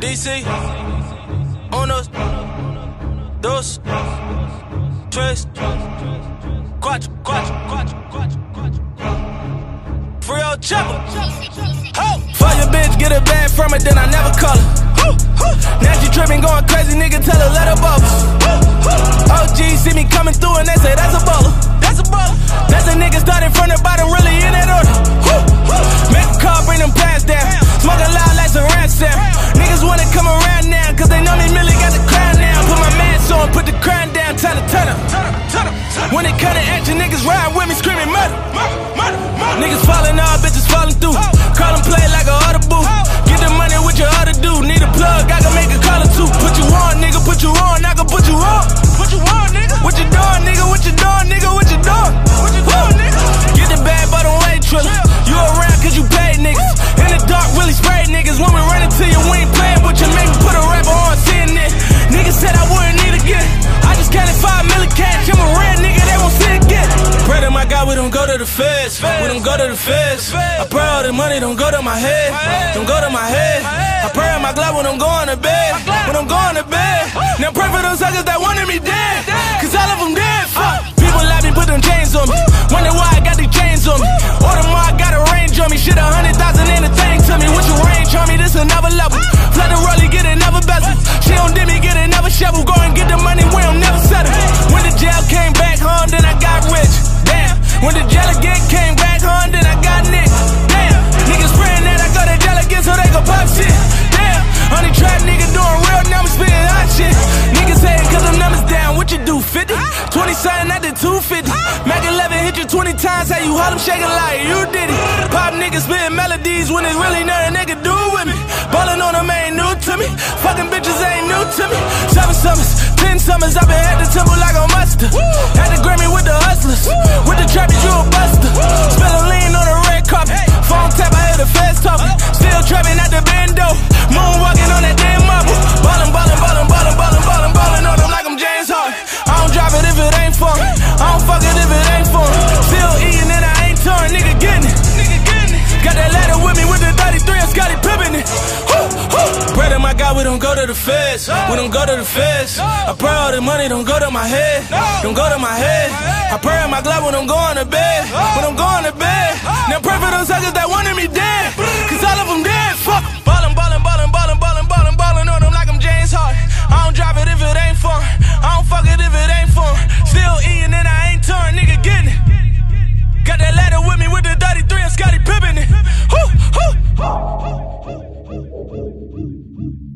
DC, unos, dos, tres, cuatro. Free old chopper. Fuck your bitch, get a bag from her, then I never call her. Now she trippin', going crazy, nigga, tell her let her bubble. OG see me coming through and they say that's a baller. That's a nigga started from the bottom, really in that order. Make a call, bring them pants down. Smoking loud like some ransom. Niggas wanna come around now, cause they know me really got the crown now. Put my mask on, put the crown down, turn up. When it come to action, niggas ride with me screaming murder. Niggas falling off, bitches falling through. Call them play like a audible. Get the money with your other dude. Need a plug, I can make a call or two. Put you on, nigga, put you on, I can put you on. Put you on, nigga. What you doing, nigga? What you doing, nigga? What you doing? What you doing, nigga? Get the bad, but don't wait, Triller. You around cause you paid niggas. In the dark, really spray niggas. When we run into you, we ain't playing with you. Make me put a rapper on CNN. Niggas said I wouldn't need again. I just counted 5 million cash. I'm a real nigga, they won't see again. Pray to my God, we don't go to the feds. We don't go to the feds. I pray all the money don't go to my head. Don't go to my head. I pray on my glove when I'm going to bed. When I'm going to bed. Now pray for those suckers that wanted me dead. Cause all of them dead, fuck. People like me, put them chains on me. Wonder why I got these chains on me. Order more, I got a range on me. Shit, 100,000 ain't a thing to me. With your range on me, this another level. Flood the rollie, get another bezel. She don't dip me, get another shovel. Go and get the money, we don't never settle. When the jail came back home, then I got rich. Damn. When the jail again came back home, then I got nicked. Damn. Niggas praying that I go to jail again so they gon' pop shit. Damn. Only trap nigga doing real numbers, spitting hot shit. Niggas hating cause them numbers down. What you do, 50? 20 something, I did 250. Mac 11 hit you 20 times, how you hold them shaking like you did it. Pop niggas spitting melodies when it's really nothing they can do with me. Ballin' on them ain't new to me. Fucking bitches ain't new to me. 7 summers, 10 summers, I been at the temple like a mustard. Had the Grammy with the hustlers. With the trappies, you a buster. Spillin' lean on the red carpet. Phone tap, I hear the feds talking. Still trapping at the bando. Moonwalking on that damn marble. Ballin' on them like I'm James Harden. I don't drop it if it ain't for me. I don't fuck it if it ain't for me. Still eating and I ain't torn, nigga getting it. Got that ladder with me with the 33 and Scottie Pippen it. Pray to my God, we don't go to the feds. We don't go to the feds. I pray all the money don't go to my head. Don't go to my head. I pray on my glove when I'm going to bed. When I'm going to bed. Now pray for those suckers that wanted me dead. Cause all of them dead, fuck. Ballin' on them like I'm James Harden. I don't drop it if it ain't for me. I don't fuck it if it ain't for me. Still eating and I ain't torn, nigga getting it. Got that ladder with me with the 33 and Scottie Pippen it.